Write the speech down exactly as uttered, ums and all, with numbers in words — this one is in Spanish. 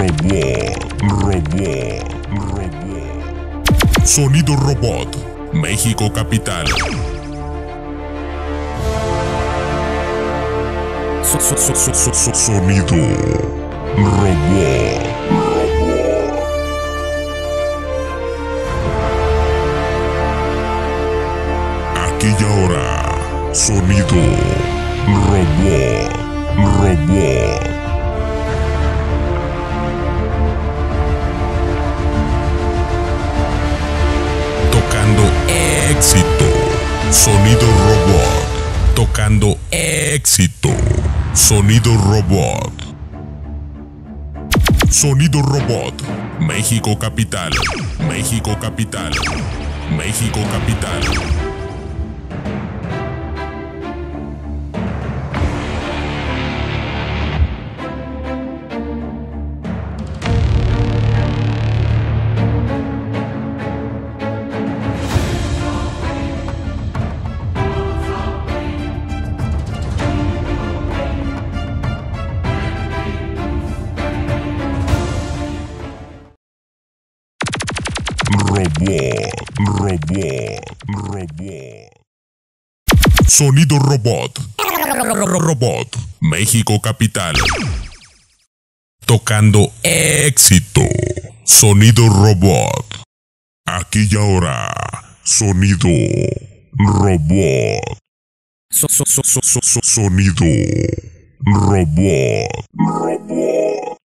Robot, robot, robot. Sonido Robot, México capital. So, so, so, so, so, so, sonido Robot, robot. Aquí y ahora, sonido Robot, robot. Tocando éxito, sonido Robot. Tocando éxito, sonido Robot. Sonido Robot, México capital, México capital, México capital. Robot, robot, robot. Sonido Robot, robot, México capital. Tocando éxito, sonido Robot. Aquí y ahora, sonido Robot. So, so, so, so, so, so, sonido Robot, robot.